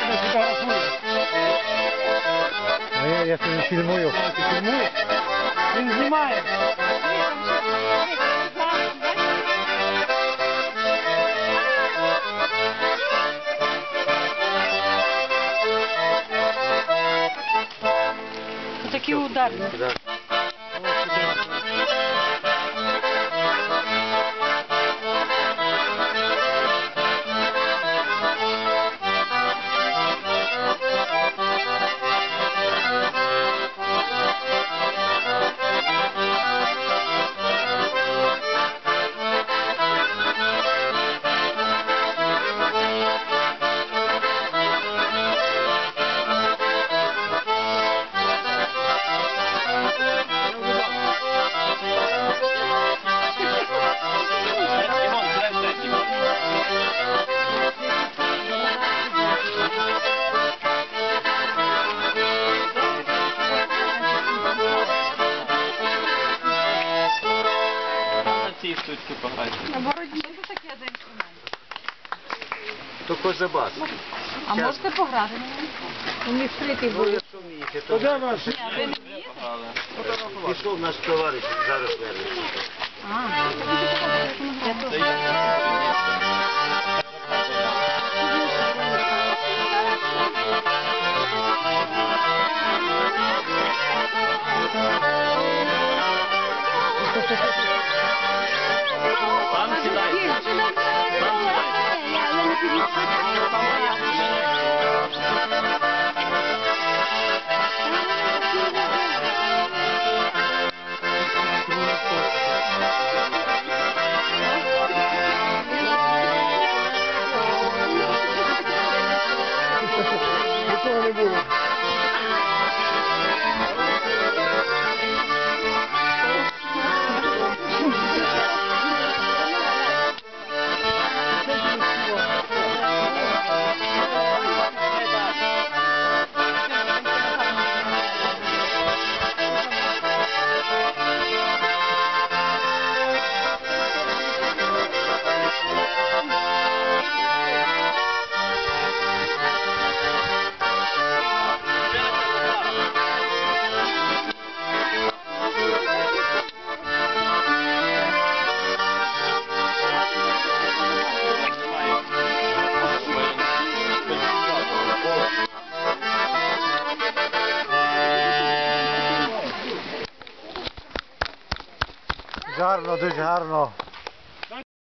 А я тебе фільмую. Ти фільмуєш? Він знімає. Такі удари. Ці штучки пограти. На бороді це таке за інструмент. То козабас. А можете пограти? У них скритий був. Ну, якщо вмієте, то... Куди вас? Ні, ви не вмієте? Пішов наш товариш, зараз вернеться. Там сідай. Нікого не було. Гарно, дуже гарно.